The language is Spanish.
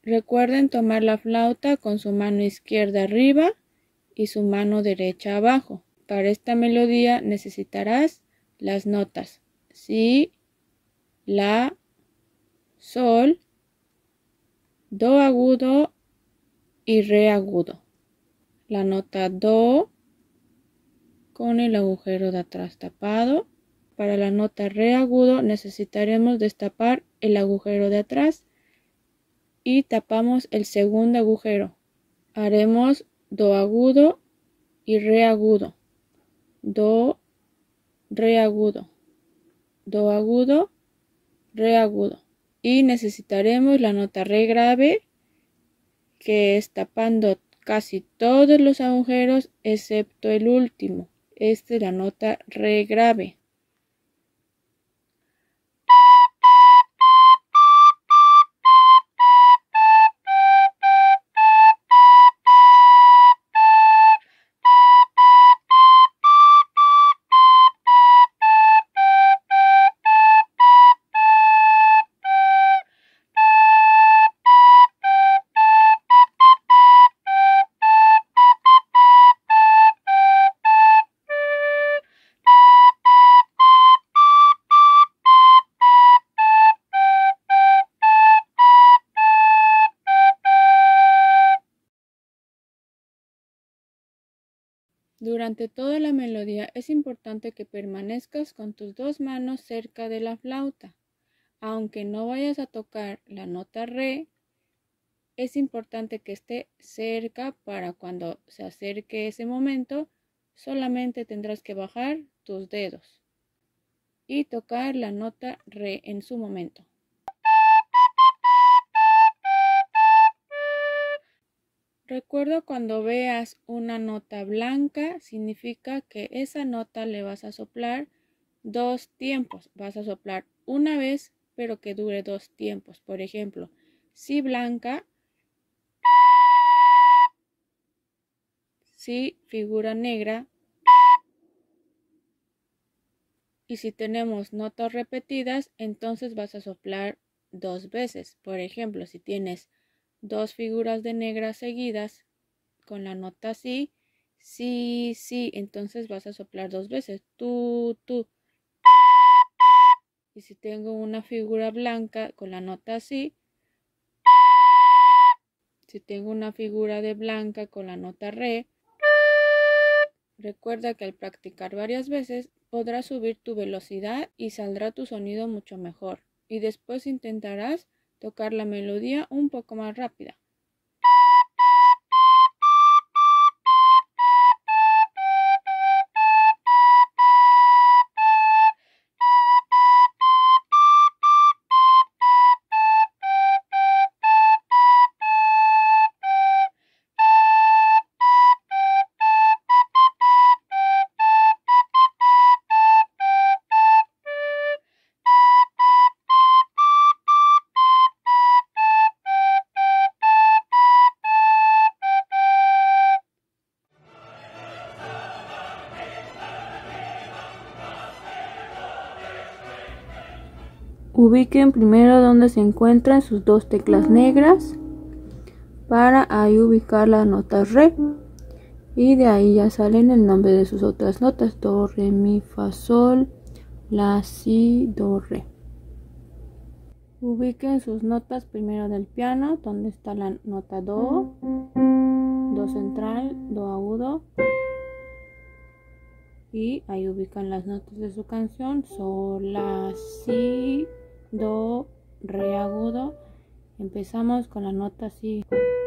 Recuerden tomar la flauta con su mano izquierda arriba y su mano derecha abajo. Para esta melodía necesitarás las notas si, la, sol, do agudo y re agudo. La nota do con el agujero de atrás tapado. Para la nota re agudo necesitaremos destapar el agujero de atrás y tapamos el segundo agujero. Haremos do agudo y re agudo. Do, re agudo. Do agudo, re agudo. Y necesitaremos la nota re grave, que es tapando casi todos los agujeros excepto el último. Esta es la nota re grave. Durante toda la melodía es importante que permanezcas con tus dos manos cerca de la flauta. Aunque no vayas a tocar la nota re, es importante que esté cerca para cuando se acerque ese momento, solamente tendrás que bajar tus dedos y tocar la nota re en su momento. Recuerda, cuando veas una nota blanca, significa que esa nota le vas a soplar 2 tiempos. Vas a soplar una vez, pero que dure 2 tiempos. Por ejemplo, si blanca, si figura negra. Y si tenemos notas repetidas, entonces vas a soplar 2 veces. Por ejemplo, si tienes 2 figuras de negra seguidas con la nota si, si, si, entonces vas a soplar 2 veces. Tu, tu. Y si tengo una figura blanca con la nota si, si tengo una figura de blanca con la nota re, recuerda que al practicar varias veces podrás subir tu velocidad y saldrá tu sonido mucho mejor. Y después intentarás tocar la melodía un poco más rápida. Ubiquen primero donde se encuentran sus 2 teclas negras para ahí ubicar las notas re, y de ahí ya salen el nombre de sus otras notas: do, re, mi, fa, sol, la, si, do, re. Ubiquen sus notas primero del piano, donde está la nota do, do central, do agudo, y ahí ubican las notas de su canción: sol, la, si, do, re agudo. Empezamos con la nota si.